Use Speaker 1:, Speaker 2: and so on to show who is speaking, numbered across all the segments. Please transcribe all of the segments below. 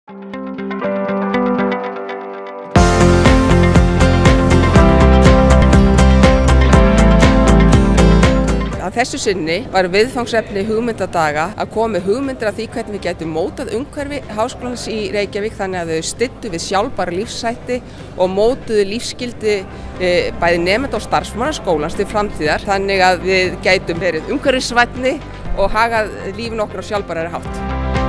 Speaker 1: Að þessu sinni var viðfangsefni hugmyndadaga að koma með hugmyndir af því hvernig við gætum mótað umhverfi Háskólans í Reykjavík þannig að þau styddu við sjálfbæra lífshætti og mótuðu lífsgildi bæði nemenda og starfsmanna skólans til framtíðar þannig að við gætum verið umhverfisvænni og hagað lífinu okkur á sjálfbærari hátt.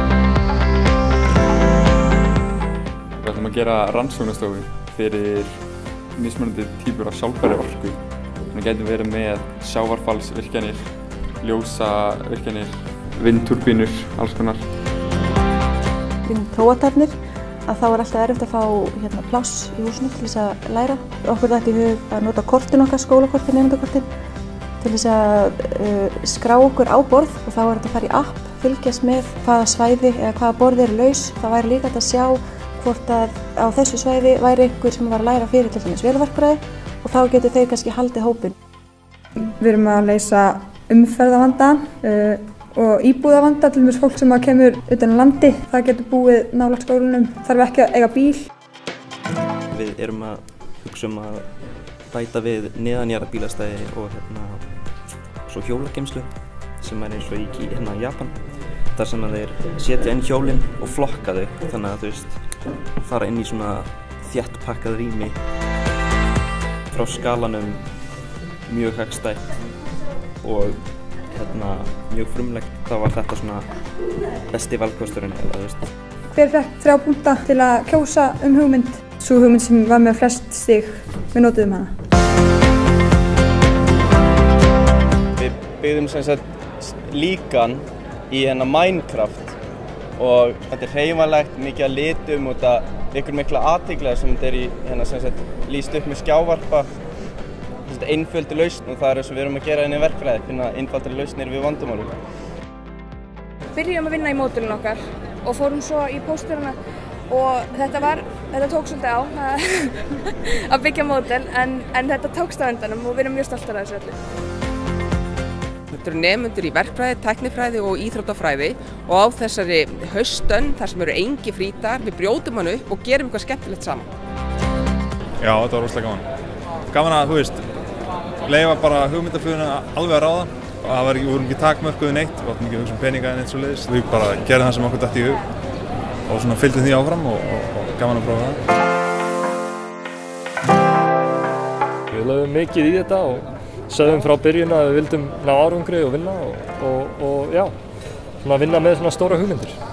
Speaker 2: Við ætlum að gera rannsóknastofu fyrir mismunandi típur af sjálfbærri orku. Við gætum verið með sjávarfallsvirkjanir, ljósavirkjanir, vindtúrbínur, alls konar.
Speaker 3: Prófatarnir að þá er alltaf erfitt að fá pláss í húsinu til þess að læra. Okkur datt í hug að nota kortin okkar, skólakortin, nemendakortin, til þess að skrá okkur á borð og þá er þetta að fara í app, fylgjast með hvaða svæði eða hvaða borð eru laus. Það væri líka hægt að sjá hvort að á þessu svæði væri einhver sem var að læra fyrir til dæmis vélverkfræði og þá getur þau kannski haldið hópinn.
Speaker 4: Við erum að leysa umferðarvanda og íbúðavanda, til dæmis fólk sem kemur utan á landi. Það getur búið nálægt skólanum, þarf ekki að eiga bíl.
Speaker 5: Við erum að hugsa að bæta við neðanjarðarbílastæði og svo hjólageymslu sem er eins og í Japan. Þar sem þeir setja inn hjólinn og flokka þau, þannig að fara inn í svona þéttpakkað rými. Frá skalanum mjög hagstætt og mjög frumlegt, þá var þetta svona besti valkosturinn.
Speaker 4: Hver fékk 3 punkta til að kjósa hugmynd? Sú hugmynd sem var með flest stig, við notuðum hana.
Speaker 6: Við byggðum sem sagt líkan í Minecraft og þetta er hreyfanlegt, mikið að litum og þetta ykkur mikla athygli sem þetta er í sem sagt lýst upp með skjávarpa. Einföldu lausn og það er eins og við erum að gera í verkfræði, finna einfaldari lausnir við vandamálum.
Speaker 7: Byrjum að vinna í módulinn okkar og fórum svo í pósturina og þetta tók svolítið á að byggja módul en þetta tókst á endanum og við erum mjög stoltar af þessu öllu.
Speaker 1: Þetta eru nemendur í verkfræði, tæknifræði og íþróttafræði og á þessari haustönn þar sem eru engi frídagar, við brjótum hann upp og gerum eitthvað skemmtilegt saman.
Speaker 8: Já, þetta var rosalega gaman. Gaman að, leyfa bara hugmyndafluguna alveg að ráða og við vorum ekki takmörkuð neitt, við áttum ekki að hugsa peninga en eitt svo leiðis. Við bara gerðum það sem okkur datt í hug og fylgdum því áfram og gaman að prófa það.
Speaker 9: Við lögðum mikið í þetta og sögðum frá byrjun að við vildum ná árangri og vinna og vinna með svona stóra hugmyndir.